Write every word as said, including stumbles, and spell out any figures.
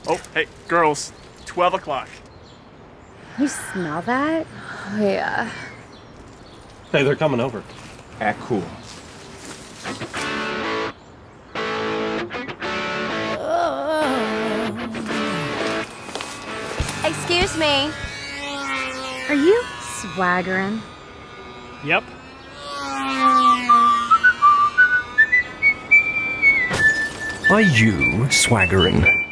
Oh, hey, girls. twelve o'clock. You smell that? Oh, yeah. Hey, they're coming over. Act cool. Excuse me. Are you swaggerin'? Yep. Are you swaggerin'?